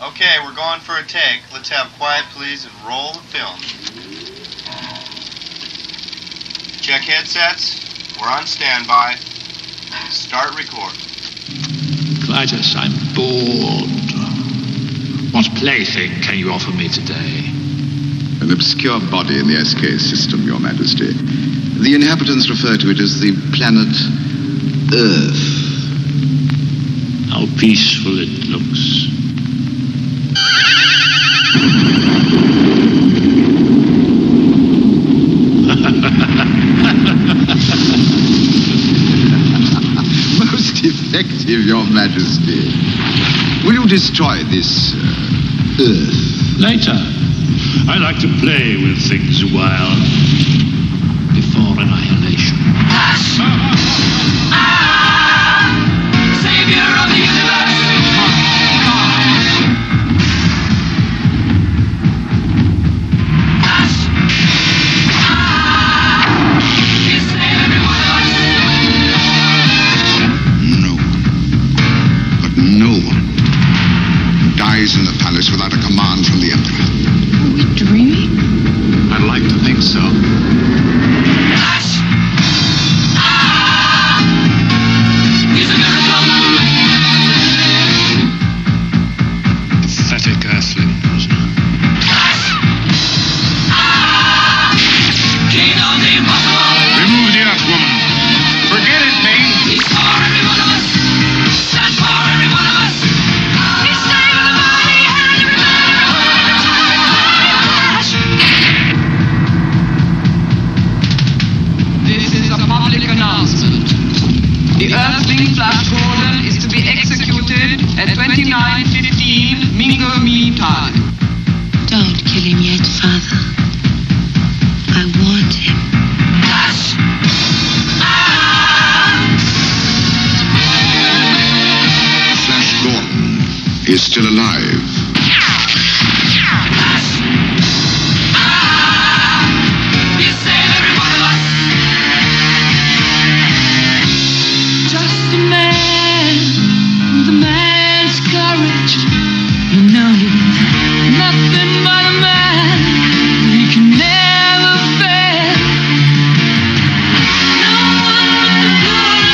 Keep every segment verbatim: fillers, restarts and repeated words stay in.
Okay, we're going for a take. Let's have quiet, please, and roll the film. Check headsets. We're on standby. Start record. Clytus, I'm bored. What plaything can you offer me today? An obscure body in the S K system, Your Majesty. The inhabitants refer to it as the planet Earth. How peaceful it looks. Most effective, Your Majesty. Will you destroy this uh, Earth? Later. I like to play with things a while. Before annihilation. Savior of the universe. Ash. Ah. You save every one of us. No one, but no one, dies in the palace without a command from the Emperor. Are we dreaming? I'd like to think so. Ash. Ah. He's a miracle. Pathetic earthlings. Ash. Ah. King of the impossible. Remove the Earthwoman. Forget it, Bane. He's for every one of us. Stand for every one of us. He's saving the body and every man, every woman, every child, every flash. This is a public announcement. The Earthling Flash Gordon is to be executed at twenty-nine fifteen Mingo Mean Time. Don't kill him yet, Father. I want him. Flash. Ah. Flash Gordon is still alive. Flash. Ah. You save every one of us. Just a man with a man's courage. You know he's nothing but a man. He can never fail. No one with a good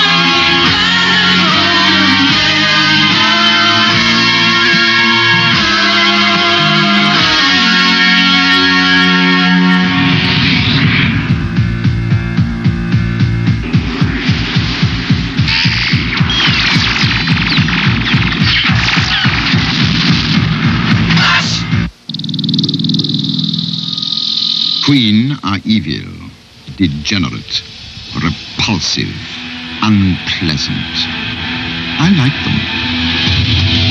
Queen are evil, degenerate, repulsive, unpleasant. I like them.